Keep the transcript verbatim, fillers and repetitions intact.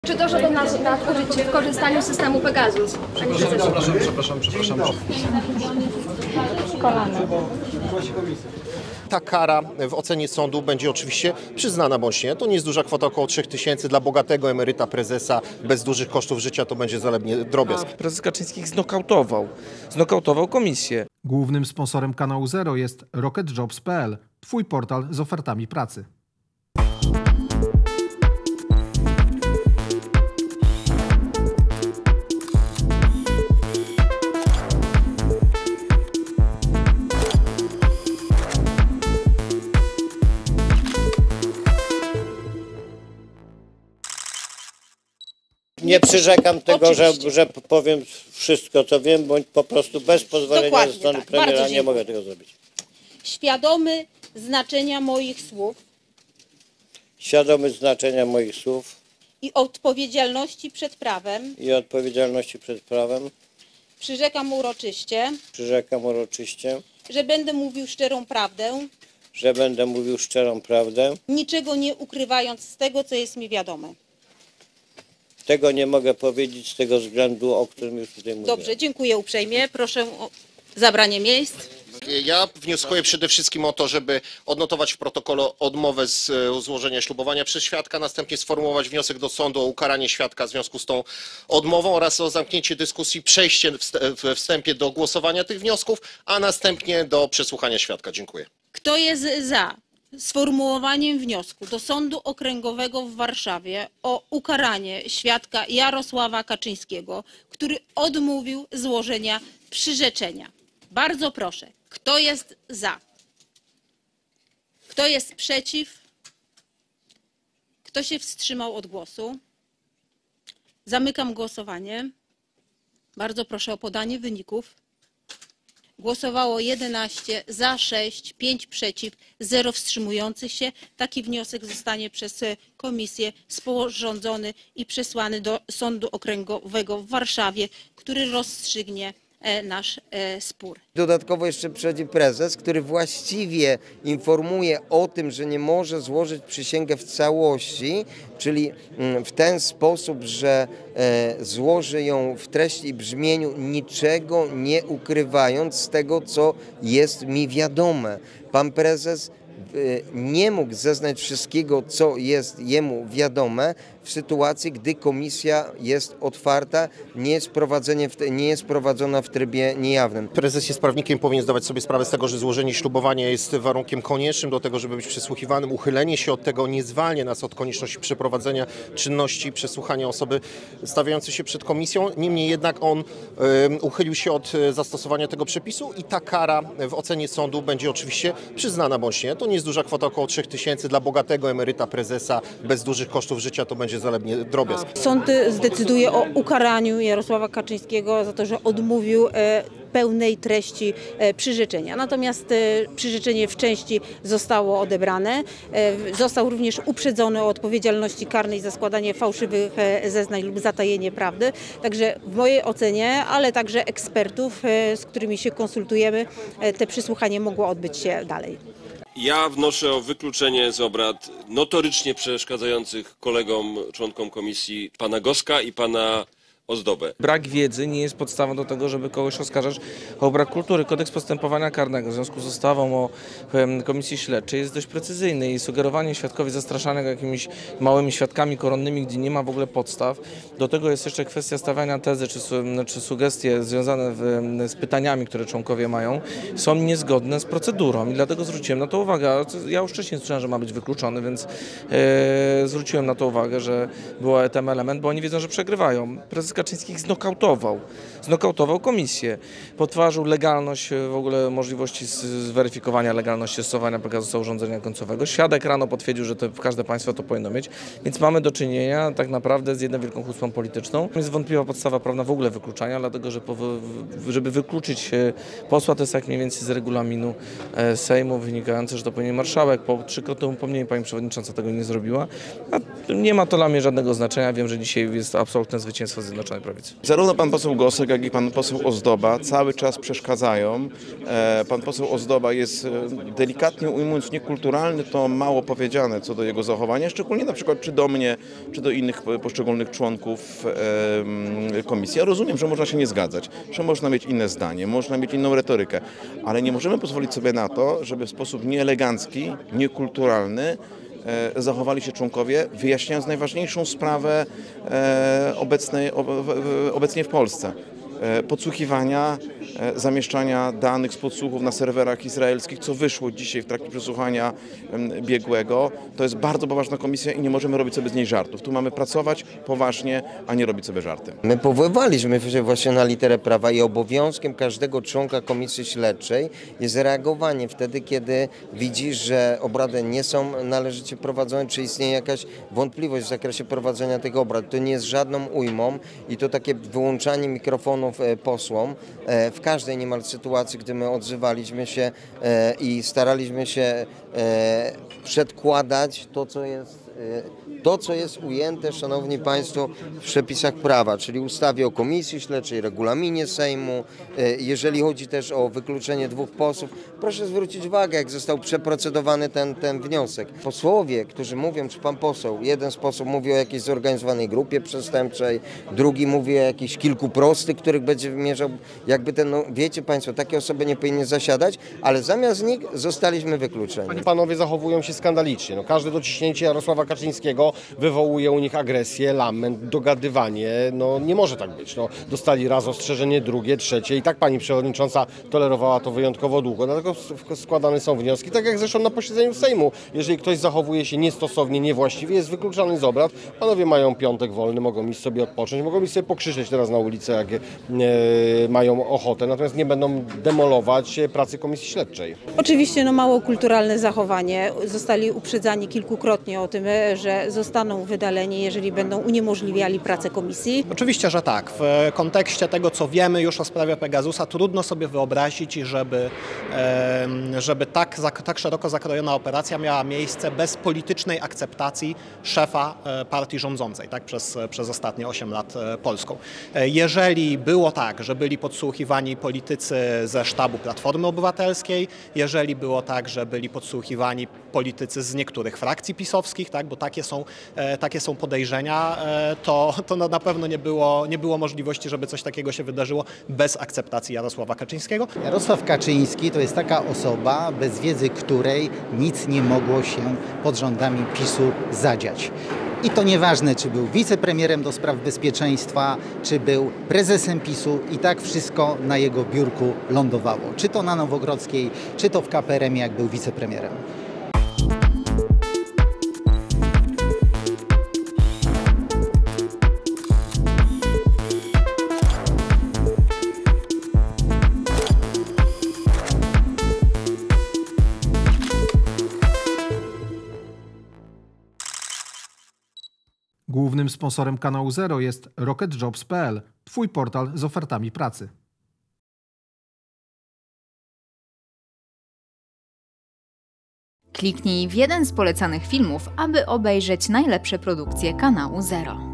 Czy doszło do nas nadużyć w korzystaniu z systemu Pegasus? Przepraszam, przepraszam, przepraszam. Kolana. Ta kara w ocenie sądu będzie oczywiście przyznana bądź nie. To nie jest duża kwota, około trzech tysięcy. Dla bogatego emeryta, prezesa, bez dużych kosztów życia to będzie zaledwie drobiazg. Prezes Kaczyński znokautował, znokautował komisję. Głównym sponsorem kanału Zero jest rocket jobs kropka p l, twój portal z ofertami pracy. Nie przyrzekam tego, że, że powiem wszystko, co wiem, bądź po prostu bez pozwolenia Dokładnie ze strony tak. premiera Bardzo nie dziękuję. mogę tego zrobić. Świadomy znaczenia moich słów Świadomy znaczenia moich słów i odpowiedzialności przed prawem, i odpowiedzialności przed prawem, przyrzekam uroczyście, przyrzekam uroczyście, że będę mówił szczerą prawdę, że będę mówił szczerą prawdę. niczego nie ukrywając z tego, co jest mi wiadome. Tego nie mogę powiedzieć z tego względu, o którym już tutaj mówiłem. Dobrze, dziękuję uprzejmie. Proszę o zabranie miejsc. Ja wnioskuję przede wszystkim o to, żeby odnotować w protokole odmowę z e, złożenia ślubowania przez świadka, następnie sformułować wniosek do sądu o ukaranie świadka w związku z tą odmową oraz o zamknięcie dyskusji, przejście we wstępie do głosowania tych wniosków, a następnie do przesłuchania świadka. Dziękuję. Kto jest za sformułowaniem wniosku do Sądu Okręgowego w Warszawie o ukaranie świadka Jarosława Kaczyńskiego, który odmówił złożenia przyrzeczenia? Bardzo proszę, kto jest za? Kto jest przeciw? Kto się wstrzymał od głosu? Zamykam głosowanie. Bardzo proszę o podanie wyników. Głosowało jedenaście, za sześć, pięć przeciw, zero wstrzymujących się. Taki wniosek zostanie przez komisję sporządzony i przesłany do Sądu Okręgowego w Warszawie, który rozstrzygnie nasz spór. Dodatkowo jeszcze przychodzi prezes, który właściwie informuje o tym, że nie może złożyć przysięgę w całości, czyli w ten sposób, że złoży ją w treści i brzmieniu, niczego nie ukrywając z tego, co jest mi wiadome. Pan prezes nie mógł zeznać wszystkiego, co jest jemu wiadome w sytuacji, gdy komisja jest otwarta, nie jest, prowadzenie w, nie jest prowadzona w trybie niejawnym. Prezes jest prawnikiem, powinien zdawać sobie sprawę z tego, że złożenie ślubowania jest warunkiem koniecznym do tego, żeby być przesłuchiwanym. Uchylenie się od tego nie zwalnia nas od konieczności przeprowadzenia czynności przesłuchania osoby stawiającej się przed komisją. Niemniej jednak on y, uchylił się od zastosowania tego przepisu i ta kara w ocenie sądu będzie oczywiście przyznana bądź nie. To nie jest duża kwota, około trzech tysięcy. Dla bogatego emeryta, prezesa, bez dużych kosztów życia to będzie zaledwie drobiazg. Sąd zdecyduje o ukaraniu Jarosława Kaczyńskiego za to, że odmówił pełnej treści przyrzeczenia. Natomiast przyrzeczenie w części zostało odebrane. Został również uprzedzony o odpowiedzialności karnej za składanie fałszywych zeznań lub zatajenie prawdy. Także w mojej ocenie, ale także ekspertów, z którymi się konsultujemy, te przesłuchanie mogło odbyć się dalej. Ja wnoszę o wykluczenie z obrad notorycznie przeszkadzających kolegom, członkom komisji pana Goska i pana Ozdobę. Brak wiedzy nie jest podstawą do tego, żeby kogoś oskarżać o brak kultury. Kodeks postępowania karnego w związku z ustawą o komisji śledczej jest dość precyzyjny i sugerowanie świadkowi zastraszania go jakimiś małymi świadkami koronnymi, gdzie nie ma w ogóle podstaw. Do tego jest jeszcze kwestia stawiania tezy czy, czy sugestie związane w, z pytaniami, które członkowie mają, są niezgodne z procedurą i dlatego zwróciłem na to uwagę. Ja już wcześniej słyszałem, że ma być wykluczony, więc e, zwróciłem na to uwagę, że był ten element, bo oni wiedzą, że przegrywają. Prezes Kaczyński znokautował, znokautował komisję, potwarzył legalność, w ogóle możliwości zweryfikowania legalności stosowania Pegasusa urządzenia końcowego. Świadek rano potwierdził, że to każde państwo to powinno mieć, więc mamy do czynienia tak naprawdę z jedną wielką chucpą polityczną. Jest wątpliwa podstawa prawna w ogóle wykluczania, dlatego że żeby wykluczyć posła, to jest jak mniej więcej z regulaminu Sejmu wynikające, że to powinien marszałek. Po trzykrotnym upomnieniu pani przewodnicząca tego nie zrobiła. A nie ma to dla mnie żadnego znaczenia. Wiem, że dzisiaj jest absolutne zwycięstwo Zjednoczonej Zjednoczonej Prawicy. Zarówno pan poseł Gosek, jak i pan poseł Ozdoba cały czas przeszkadzają. Pan poseł Ozdoba jest, delikatnie ujmując, niekulturalny, to mało powiedziane co do jego zachowania, szczególnie na przykład czy do mnie, czy do innych poszczególnych członków komisji. Ja rozumiem, że można się nie zgadzać, że można mieć inne zdanie, można mieć inną retorykę, ale nie możemy pozwolić sobie na to, żeby w sposób nieelegancki, niekulturalny zachowali się członkowie, wyjaśniając najważniejszą sprawę obecnej, obecnie w Polsce. Podsłuchiwania, zamieszczania danych z podsłuchów na serwerach izraelskich, co wyszło dzisiaj w trakcie przesłuchania biegłego. To jest bardzo poważna komisja i nie możemy robić sobie z niej żartów. Tu mamy pracować poważnie, a nie robić sobie żarty. My powoływaliśmy się właśnie na literę prawa i obowiązkiem każdego członka komisji śledczej jest reagowanie wtedy, kiedy widzi, że obrady nie są należycie prowadzone, czy istnieje jakaś wątpliwość w zakresie prowadzenia tych obrad. To nie jest żadną ujmą i to takie wyłączanie mikrofonów posłom w każdej niemal sytuacji, gdy my odzywaliśmy się i staraliśmy się przedkładać to, co jest to, co jest ujęte, szanowni państwo, w przepisach prawa, czyli ustawie o komisji śledczej, regulaminie Sejmu. Jeżeli chodzi też o wykluczenie dwóch posłów, proszę zwrócić uwagę, jak został przeprocedowany ten, ten wniosek. Posłowie, którzy mówią, czy pan poseł, jeden z posłów mówi o jakiejś zorganizowanej grupie przestępczej, drugi mówi o jakichś kilku prostych, których będzie wymierzał, jakby ten, no wiecie państwo, takie osoby nie powinny zasiadać, ale zamiast nich zostaliśmy wykluczeni. Panowie zachowują się skandalicznie. No, każde dociśnięcie Jarosława Kaczyńskiego wywołuje u nich agresję, lament, dogadywanie. No nie może tak być. No, dostali raz ostrzeżenie, drugie, trzecie i tak pani przewodnicząca tolerowała to wyjątkowo długo. Dlatego składane są wnioski, tak jak zresztą na posiedzeniu Sejmu. Jeżeli ktoś zachowuje się niestosownie, niewłaściwie, jest wykluczany z obrad. Panowie mają piątek wolny, mogą iść sobie odpocząć, mogą iść sobie pokrzyczeć teraz na ulicę, jak e, mają ochotę. Natomiast nie będą demolować pracy komisji śledczej. Oczywiście no mało kulturalne zachowanie. Zostali uprzedzani kilkukrotnie o tym, że zostaną wydaleni, jeżeli będą uniemożliwiali pracę komisji. Oczywiście, że tak. W kontekście tego, co wiemy już o sprawie Pegasusa, trudno sobie wyobrazić, żeby, żeby tak, tak szeroko zakrojona operacja miała miejsce bez politycznej akceptacji szefa partii rządzącej, tak, przez, przez ostatnie osiem lat Polską. Jeżeli było tak, że byli podsłuchiwani politycy ze sztabu Platformy Obywatelskiej, jeżeli było tak, że byli podsłuchiwani politycy z niektórych frakcji pisowskich, tak, bo takie są, takie są podejrzenia, to, to na pewno nie było, nie było możliwości, żeby coś takiego się wydarzyło bez akceptacji Jarosława Kaczyńskiego. Jarosław Kaczyński to jest taka osoba, bez wiedzy której nic nie mogło się pod rządami PiSu zadziać. I to nieważne, czy był wicepremierem do spraw bezpieczeństwa, czy był prezesem PiSu, i tak wszystko na jego biurku lądowało. Czy to na Nowogrodzkiej, czy to w K P R M ie, jak był wicepremierem. Głównym sponsorem kanału Zero jest rocket jobs kropka p l, twój portal z ofertami pracy. Kliknij w jeden z polecanych filmów, aby obejrzeć najlepsze produkcje kanału Zero.